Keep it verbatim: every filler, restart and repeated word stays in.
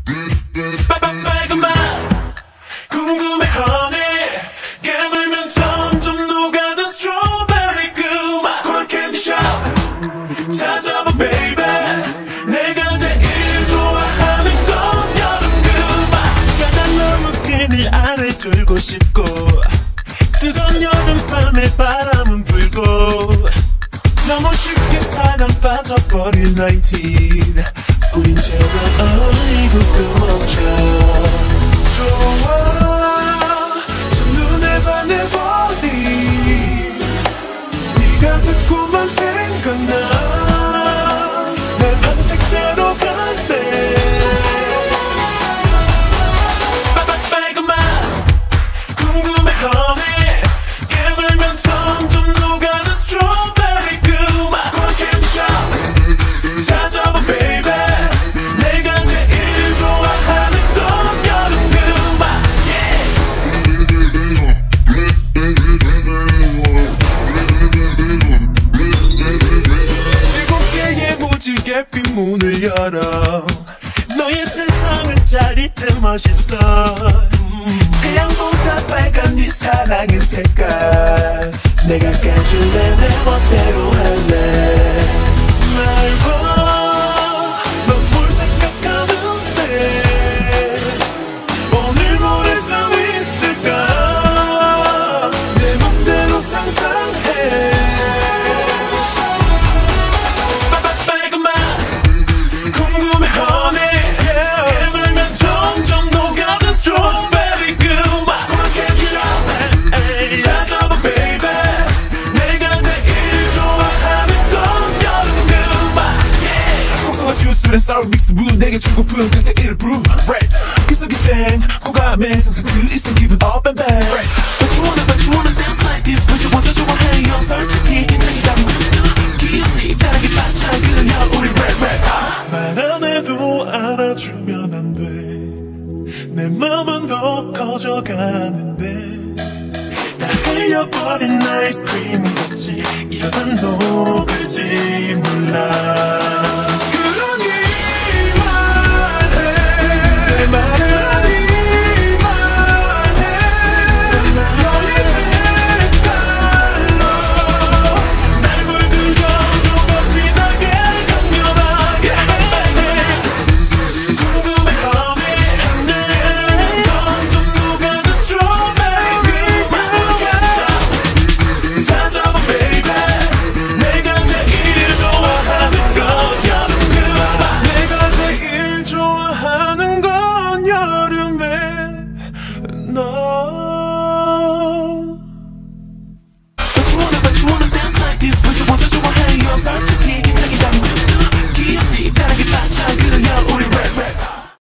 빨간맛 궁금해 honey 깨물면 점점 녹아든 스트로베리 그맛 코랄 캔디숍 찾아봐 baby 내가 제일 좋아하는 건 여름 그맛 가장 너무 그늘 아래 두고 싶고 뜨거운 여름밤에 바람은 불고 너무 쉽게 사랑 빠져버릴 나인틴 우린 제발 어리고 끊어져 좋아 저 눈에 반해버린 네가 자꾸만 생각나 내 밤색대로 갈래 빨간맛 궁금해 honey 깨물면 점점 녹아든 스트로베리 그맛 코랄 캔디숍 찾아봐 baby 내가 제일 좋아하는 건 여름 그맛 일곱 개의 무지개 핀 문을 열어 너의 세상은 짜릿해 멋있어 태양보다 빨간 네 사랑의 색깔 내가 가질래 내 멋대로 할래 말봐 넌 뭘 생각하는데 오늘 모레 수 있을까 내 맘대로 상상해 빨간맛 궁금해 honey 깨물면 점점 녹아든 스트로베리 그맛 코랄 캔디숍 찾아봐 baby 내가 제일 좋아하는 건 여름 그맛 kokso가 주스랑 sour 믹스 무 내게 주고픈 칵테일을 brew right 그 속에 쨍 고감의 상상 그 일상 기분 up and back right but you wanna but you wanna dance like this but you 먼저 좋아해요 솔직히 긴장이 가면 귀엽지 사랑에 빠져 그냥 우리 rap rap 말 안 해도 알아주면 안 돼 내 맘은 더 커져가는데 다 흘려버린 아이스크림 같이 이러다 녹을지 몰라 그러니 말해 말하니 말해 너의 색깔로 날 물들여 좁아지나게 강렬하게 궁금해 honey 점점 녹아든 스트로베리 그맛 찾아봐 baby 내가 제일 좋아하는 건 여름 그맛 내가 제일 좋아하는 건 여름에 너 But you wanna but you wanna dance like this but you 먼저 좋아해요 솔직히